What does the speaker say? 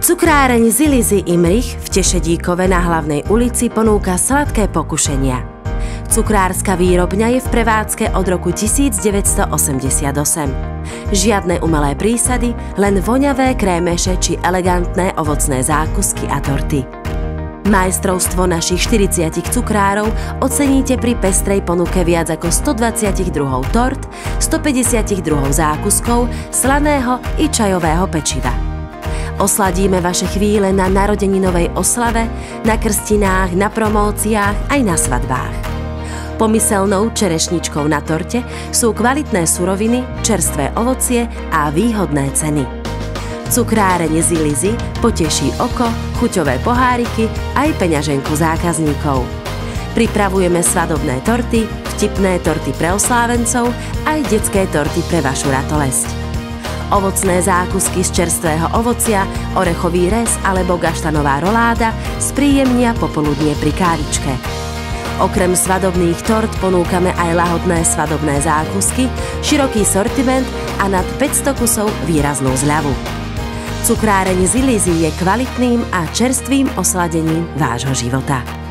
Cukráreň Zilizy Imrich v Tešedíkove na Hlavnej ulici ponúka sladké pokušenia. Cukrárska výrobňa je v prevádzke od roku 1988. Žiadne umelé prísady, len voňavé krémeše či elegantné ovocné zákusky a torty. Majstrovstvo našich 40 cukrárov oceníte pri pestrej ponuke viac ako 120 druhov tort, 150 druhov zákuskov, slaného i čajového pečiva. Osladíme vaše chvíle na narodeninovej oslave, na krstinách, na promóciách aj na svadbách. Pomyselnou čerešničkou na torte sú kvalitné suroviny, čerstvé ovocie a výhodné ceny. Cukráreň Zilizy poteší oko, chuťové poháriky aj peňaženku zákazníkov. Pripravujeme svadobné torty, vtipné torty pre oslávencov aj detské torty pre vašu ratolesť. Ovocné zákusky z čerstvého ovocia, orechový rez alebo gaštanová roláda spríjemnia popoludnie pri kávičke. Okrem svadobných tort ponúkame aj lahodné svadobné zákusky, široký sortiment a nad 500 kusov výraznú zľavu. Cukráreň Zilizy je kvalitným a čerstvým osladením vášho života.